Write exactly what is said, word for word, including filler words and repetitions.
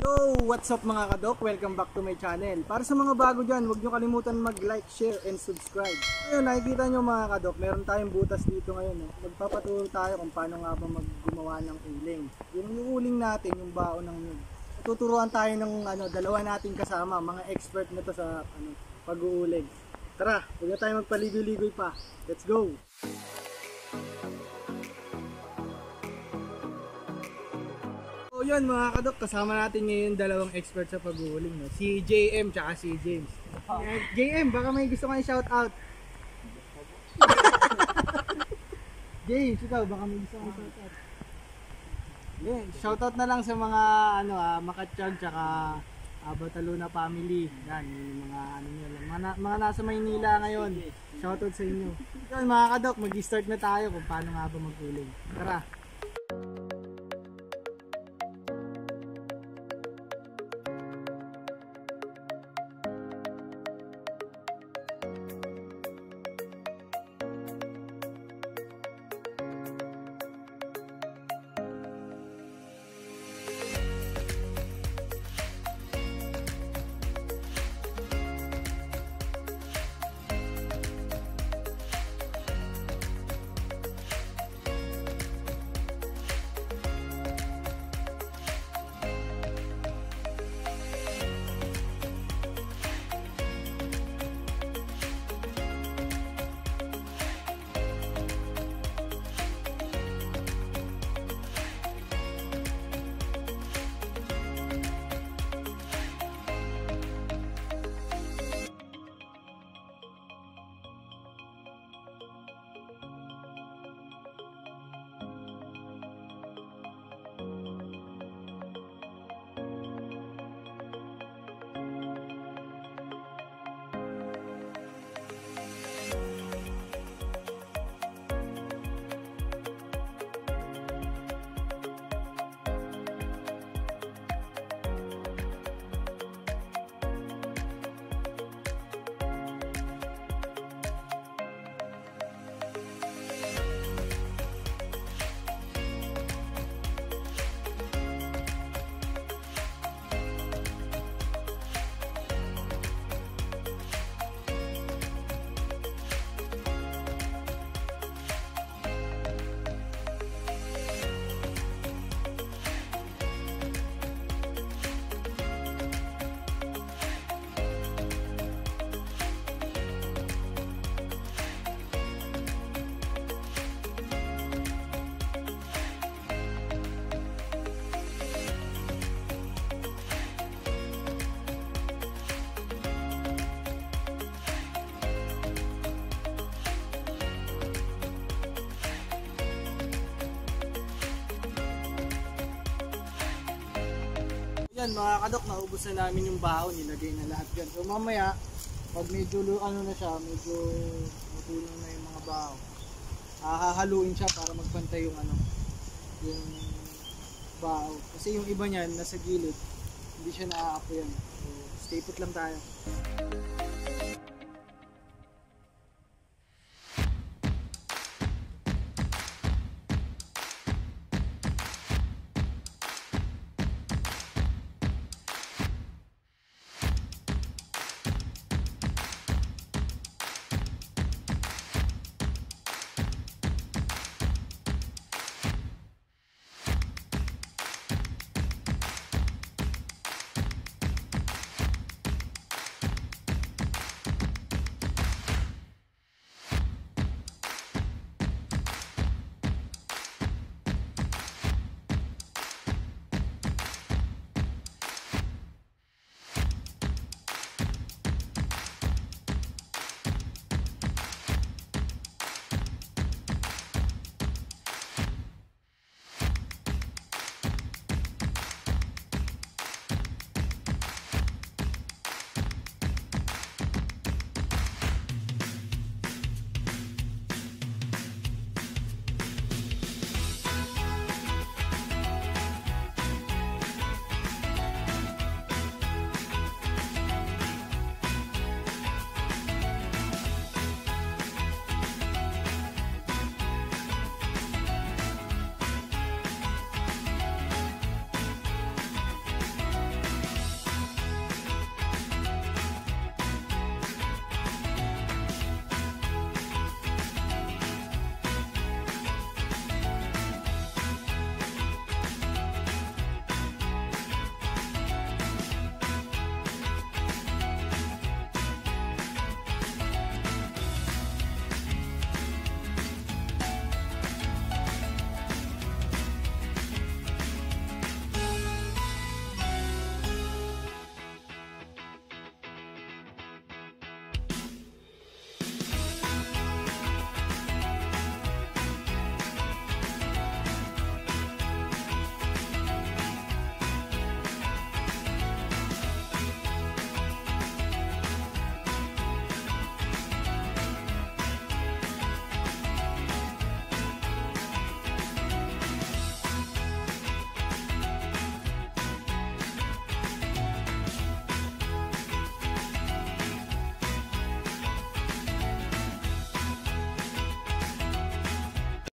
So, what's up mga kadok? Welcome back to my channel. Para sa mga bago dyan, huwag nyo kalimutan mag-like, share, and subscribe. Ngayon, nakikita nyo mga kadok, meron tayong butas dito ngayon. Eh. Magpapaturo tayo kung paano nga ba maggumawa ng uling. Yung, yung uling natin, yung baon ng yun. Tuturuan tayo ng ano, dalawa nating kasama, mga expert na to sa ano, pag-uuling. Tara, huwag na tayo magpaligoy-ligoy pa. Let's go! So yun mga kadok, kasama natin ngayon dalawang expert sa pag-uuling, no? Si J M tsaka si James. Uh, J M, baka may gusto kang shout out. James, ikaw baka may gusto kang shout out. Yeah, shout out na lang sa mga ano ah, Makatsyag tsaka uh, Bataluna family. Yan, yung mga ano niyo lang. Mga, na, mga nasa Maynila ngayon. Shout out sa inyo. Yun mga kadok, mag-start na tayo kung paano nga ba mag-uling. Tara. Yan mga kadok, naubos na namin yung baon, nilagay na lahat yan. So mamaya, pag medyo ano na siya, medyo matulong na yung mga baon, hahaluin siya para magpantay yung ano, yung baon. Kasi yung iba niyan nasa gilid, hindi siya naaapoy yan. So stay put lang tayo.